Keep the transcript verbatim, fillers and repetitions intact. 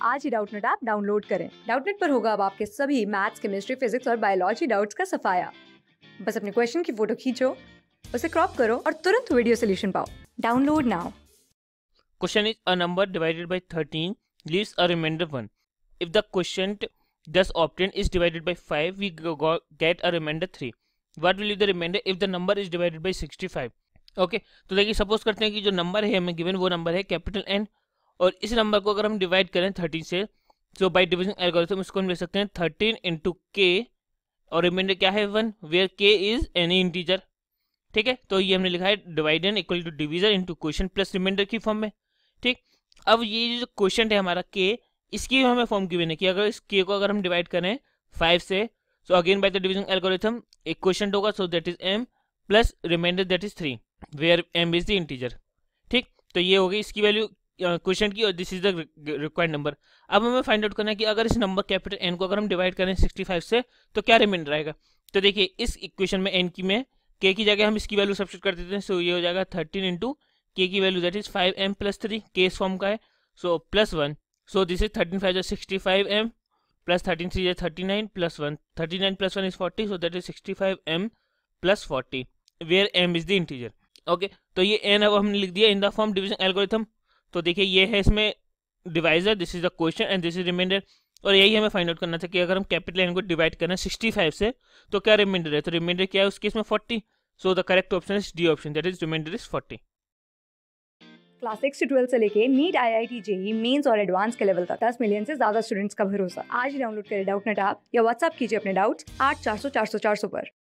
आज ही Doubtnut app download करें। डाउटनेट पर होगा अब आपके सभी मैथ्स, केमिस्ट्री, फिजिक्स और बायोलॉजी डाउट्स का सफाया। बस अपने क्वेश्चन की फोटो खींचो, उसे क्रॉप करो और तुरंत वीडियो सोल्यूशन पाओ। Download now. Question is a number divided by thirteen leaves a remainder one. If the quotient thus obtained is divided by five, we go, go, get a remainder three. What will be the remainder if the number is divided by sixty-five? Okay okay, तो देखिए suppose करते हैं कि जो number है हमें given वो number है कैपिटल एन, और इस नंबर को अगर हम डिवाइड करें थर्टीन से, सो बाय डिवीजन एल्गोरिथम इसको हम लिख सकते हैं थर्टीन इंटू के, और रिमाइंडर क्या है one, where k is any integer. ठीक है, तो ये हमने लिखा है dividend equal to divisor into question plus remainder की फॉर्म में। ठीक, अब ये जो क्वेश्चन है हमारा के, इसकी हमें फॉर्म गिवन है कि अगर इस के को अगर हम डिवाइड करें फाइव से, so again by the division algorithm एक क्वेश्चन होगा, so that is m plus remainder that is three, where m is the integer. ठीक, तो ये हो गई इसकी वैल्यू क्वेश्चन की, और this is the required number. अब हमें फाइंड आउट करना है कि अगर इस नंबर कैपिटल एन को अगर हम डिवाइड करें सिक्सटी फाइव से तो क्या रिमाइंडर आएगा। तो देखिए इस इक्वेशन में एन की में के की जगह हम इसकी वैल्यू सब्स्टिट्यूट कर देते हैं, सो ये हो जाएगा थर्टीन इंटू के की value that is five m plus three, k इस फॉर्म का है, so plus one, so this is thirteen five sixty five m plus thirteen three thirty nine plus one, thirty nine plus one is forty, so that is sixty five m plus forty, where m is the integer. Okay, तो ये n अब हमने लिख दिया in the form division algorithm. तो देखिए ये है इसमें divisor, this is the question and this is remainder, और यही हमें फाइंड आउट करना था कि अगर हम कैपिटल एन को डिवाइड करें सिक्सटी फाइव से तो क्या रिमाइंडर है। तो रिमाइंडर क्या है उसके इसमें forty, so the correct option is D option, that is remainder is forty. Class six से ट्वेल्थ से लेके NEET, I I T, JEE Mains और एडवांस के लेवल तक दस मिलियन से ज्यादा स्टूडेंट्स का भरोसा। आज ही डाउनलोड करें डाउटनेट ऐप या व्हाट्सएप कीजिए अपने डाउट्स आठ चार सौ चार सौ चार सौ पर।